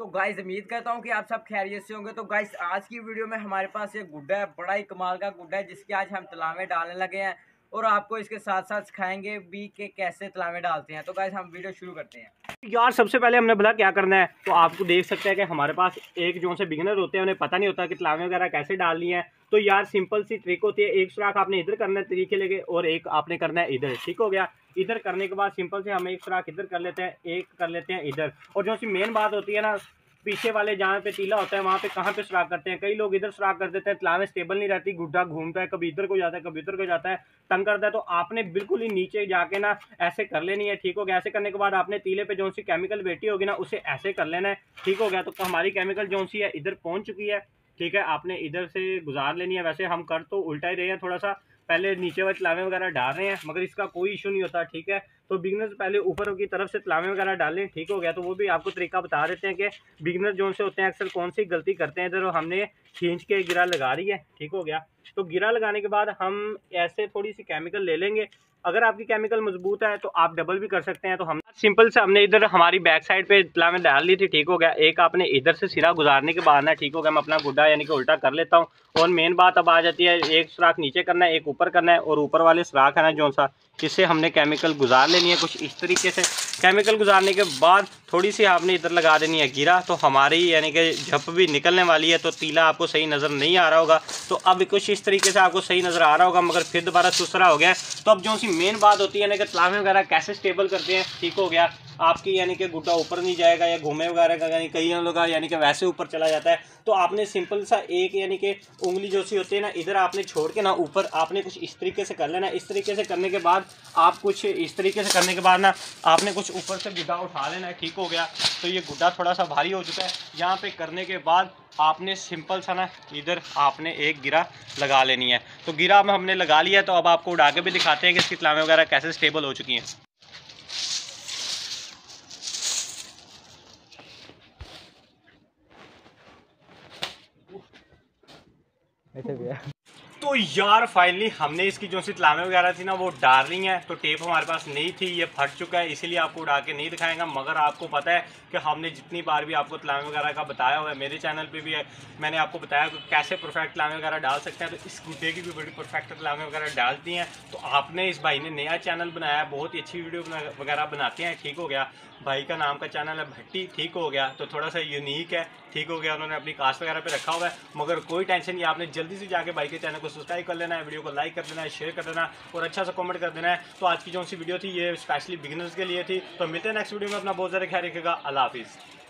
तो गाइस उम्मीद करता हूँ कि आप सब खैरियत से होंगे। तो गाइस आज की वीडियो में हमारे पास एक गुड्डा है, बड़ा ही कमाल का गुड्डा है जिसकी आज हम तलावे डालने लगे हैं और आपको इसके साथ साथ सिखाएंगे भी कि कैसे तलावे डालते हैं। तो गाइस हम वीडियो शुरू करते हैं। यार सबसे पहले हमने बोला क्या करना है, तो आपको देख सकते हैं कि हमारे पास एक जो से बिगिनर होते हैं उन्हें पता नहीं होता कि तलावे वगैरह कैसे डालनी है। तो यार सिंपल सी ट्रिक होती है, एक सुराख आपने इधर करना है तरीके लेके और एक आपने करना है इधर। ठीक हो गया। इधर करने के बाद सिंपल से हम एक सुराख इधर कर लेते हैं, एक कर लेते हैं इधर। और जो सी मेन बात होती है ना, पीछे वाले जहाँ पे तीला होता है वहाँ पे कहाँ पे सुराख करते हैं। कई लोग इधर सुराख कर देते हैं, तलावे स्टेबल नहीं रहती, गुड्डा घूमता है, कभी इधर को जाता है कभी इधर को जाता है, तंग करता है। तो आपने बिल्कुल ही नीचे जाके ना ऐसे कर लेनी है। ठीक हो गया। ऐसे करने के बाद आपने तीले पे जो सी केमिकल बैठी होगी ना उसे ऐसे कर लेना है। ठीक हो गया। तो हमारी केमिकल जो सी है इधर पहुंच चुकी है। ठीक है, आपने इधर से गुजार लेनी है। वैसे हम कर तो उल्टा ही रहे हैं, थोड़ा सा पहले नीचे वाले तलावे वगैरह डाल रहे हैं, मगर इसका कोई इशू नहीं होता। ठीक है, तो बिगिनर्स पहले ऊपर की तरफ से तलावे वगैरह डालें। ठीक हो गया। तो वो भी आपको तरीका बता देते हैं कि बिगिनर जो से होते हैं अक्सर कौन सी गलती करते हैं। इधर हमने खींच के गिरा लगा रही है। ठीक हो गया। तो गिरा लगाने के बाद हम ऐसे थोड़ी सी केमिकल ले लेंगे। अगर आपकी केमिकल मजबूत है तो आप डबल भी कर सकते हैं। तो हम सिंपल से हमने इधर हमारी बैक साइड पे तलावे डाल ली थी। ठीक हो गया। एक आपने इधर से सिरा गुजारने के बाद ना, ठीक हो गया, मैं अपना गुड्डा यानी कि उल्टा कर लेता हूँ। और मेन बात अब आ जाती है, एक सुराख नीचे करना है, एक ऊपर करना है। और ऊपर वाले सुराख है ना जो सा, इससे हमने केमिकल गुजार लेनी है कुछ इस तरीके से। केमिकल गुजारने के बाद थोड़ी सी आपने इधर लगा देनी है गिरा। तो हमारी यानी कि झप भी निकलने वाली है। तो तीला आपको सही नज़र नहीं आ रहा होगा, तो अब कुछ इस तरीके से आपको सही नज़र आ रहा होगा, मगर फिर दोबारा सुसरा हो गया। तो अब जो सी मेन बात होती है ना कि तलावे वगैरह कैसे स्टेबल करते हैं। ठीक हो गया। आपकी यानी कि गुड्डा ऊपर नहीं जाएगा या घूमे वगैरह का, यानी कई लोग यानी कि वैसे ऊपर चला जाता है। तो आपने सिंपल सा एक यानी कि उंगली जो सी होती है ना इधर आपने छोड़ के ना ऊपर आपने कुछ इस तरीके से कर लेना। इस तरीके से करने के बाद आप कुछ इस तरीके से करने के बाद ना आपने कुछ ऊपर से गुड्डा उठा लेना है। ठीक हो गया। तो ये गुड्डा थोड़ा सा भारी हो चुका है। यहाँ पे करने के बाद आपने सिंपल सा ना इधर आपने एक गिरा लगा लेनी है। तो गिरा में हमने लगा लिया। तो अब आपको उड़ा के भी दिखाते हैं कि इसकी तलावे वगैरह कैसे स्टेबल हो चुकी हैं। ऐसे भी है। तो यार फाइनली हमने इसकी जो सी तलावे वगैरह थी ना वो डाल रही हैं। तो टेप हमारे पास नहीं थी, ये फट चुका है, इसीलिए आपको उड़ा के नहीं दिखाएंगा। मगर आपको पता है कि हमने जितनी बार भी आपको तलावे वगैरह का बताया हुआ है, मेरे चैनल पे भी है, मैंने आपको बताया कि कैसे परफेक्ट तलावे वगैरह डाल सकते हैं। तो इस गुड्डे की भी बड़ी परफेक्ट तलावे वगैरह डालती हैं। तो आपने इस भाई ने नया चैनल बनाया है, बहुत ही अच्छी वीडियो वगैरह बनाते हैं। ठीक हो गया। भाई का नाम का चैनल है भट्टी। ठीक हो गया। तो थोड़ा सा यूनिक है। ठीक हो गया। उन्होंने अपनी कास्ट वगैरह पे रखा हुआ है, मगर कोई टेंशन नहीं, आपने जल्दी से जाके भाई के चैनल को सब्सक्राइब कर लेना है, वीडियो को लाइक कर देना है, शेयर कर देना और अच्छा सा कमेंट कर देना है। तो आज की जो सी वीडियो थी ये स्पेशली बिगिनर्स के लिए थी। तो मिलते हैं नेक्स्ट वीडियो में। अपना बहुत ज़्यादा ख्याल रखिएगा। अल्लाह हाफिज़।